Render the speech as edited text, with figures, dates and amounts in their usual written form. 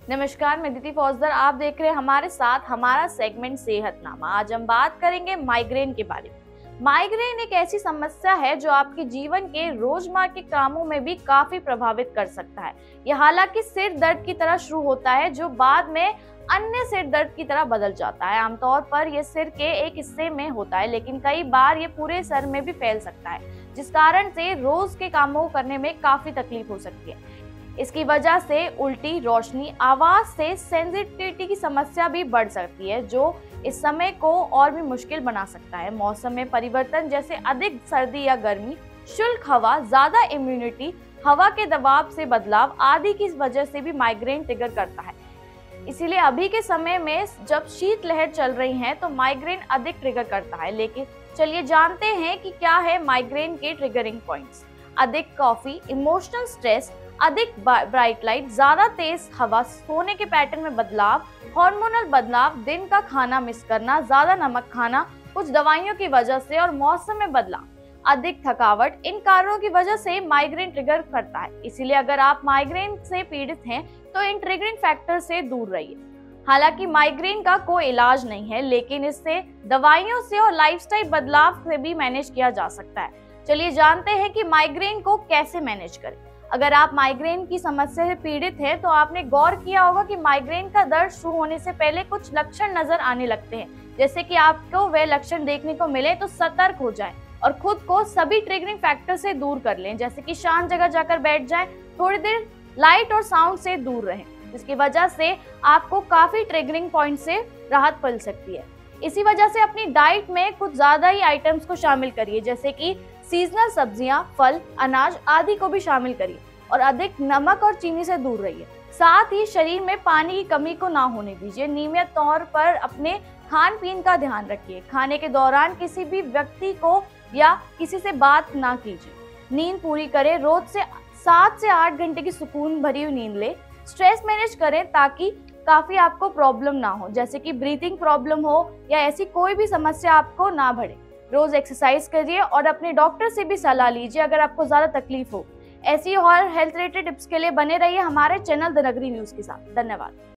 नमस्कार, मैं दीदी फौजदार। आप देख रहे हैं हमारे साथ हमारा सेगमेंट सेहतनामा। आज हम बात करेंगे माइग्रेन के बारे में। माइग्रेन एक ऐसी समस्या है जो आपके जीवन के रोजमर्रा के कामों में भी काफी प्रभावित कर सकता है। यह हालांकि सिर दर्द की तरह शुरू होता है जो बाद में अन्य सिर दर्द की तरह बदल जाता है। आमतौर पर यह सिर के एक हिस्से में होता है, लेकिन कई बार ये पूरे सर में भी फैल सकता है, जिस कारण से रोज के कामों को करने में काफी तकलीफ हो सकती है। इसकी वजह से उल्टी, रोशनी, आवाज से सेंसिटिविटी की समस्या भी बढ़ सकती है, जो इस समय को और भी मुश्किल बना सकता है। मौसम में परिवर्तन जैसे अधिक सर्दी या गर्मी, शुष्क हवा, ज्यादा इम्यूनिटी, हवा के दबाव से बदलाव आदि की वजह से भी माइग्रेन ट्रिगर करता है। इसीलिए अभी के समय में जब शीतलहर चल रही है तो माइग्रेन अधिक ट्रिगर करता है। लेकिन चलिए जानते हैं कि क्या है माइग्रेन के ट्रिगरिंग पॉइंट्स। अधिक कॉफी, इमोशनल स्ट्रेस, अधिक ब्राइट लाइट, ज्यादा तेज हवा, सोने के पैटर्न में बदलाव, हार्मोनल बदलाव, दिन का खाना मिस करना, ज्यादा नमक खाना, कुछ दवाइयों की वजह से और मौसम में बदलाव, अधिक थकावट, इन कारणों की वजह से माइग्रेन ट्रिगर करता है। इसीलिए अगर आप माइग्रेन से पीड़ित हैं तो इन ट्रिगरिंग फैक्टर से दूर रहिए। हालांकि माइग्रेन का कोई इलाज नहीं है, लेकिन इससे दवाइयों से और लाइफस्टाइल बदलाव से भी मैनेज किया जा सकता है। चलिए जानते हैं कि माइग्रेन को कैसे मैनेज करें। अगर आप माइग्रेन की समस्या से पीड़ित हैं तो आपने गौर किया होगा कि माइग्रेन का दर्द शुरू होने से पहले कुछ लक्षण नजर आने लगते हैं। जैसे कि आपको वे लक्षण देखने को मिले तो सतर्क हो जाएं और खुद को सभी ट्रिगरिंग फैक्टर से दूर कर लें। जैसे कि शांत जगह जाकर बैठ जाएं, थोड़ी देर लाइट और साउंड से दूर रहें, जिसकी वजह से आपको काफी ट्रिगरिंग पॉइंट से राहत मिल सकती है। इसी वजह से अपनी डाइट में कुछ ज्यादा ही आइटम्स को शामिल करिए, जैसे कि सीजनल सब्जियां, फल, अनाज आदि को भी शामिल करिए और अधिक नमक और चीनी से दूर रहिए। साथ ही शरीर में पानी की कमी को ना होने दीजिए। नियमित तौर पर अपने खान पीन का ध्यान रखिए। खाने के दौरान किसी भी व्यक्ति को या किसी से बात ना कीजिए। नींद पूरी करें। रोज से 7 से 8 घंटे की सुकून भरी हुई नींद ले। स्ट्रेस मैनेज करें ताकि काफी आपको प्रॉब्लम ना हो, जैसे कि ब्रीथिंग प्रॉब्लम हो या ऐसी कोई भी समस्या आपको ना बढ़े। रोज एक्सरसाइज करिए और अपने डॉक्टर से भी सलाह लीजिए अगर आपको ज्यादा तकलीफ हो। ऐसी और हेल्थ रिलेटेड टिप्स के लिए बने रहिए हमारे चैनल द नगरी न्यूज के साथ। धन्यवाद।